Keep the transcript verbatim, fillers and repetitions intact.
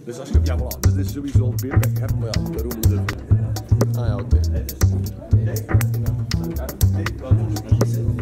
Dus als je, ja voilà, dit is sowieso al beerpek hebt, maar ja, daarom moet je. Ah ja, oké.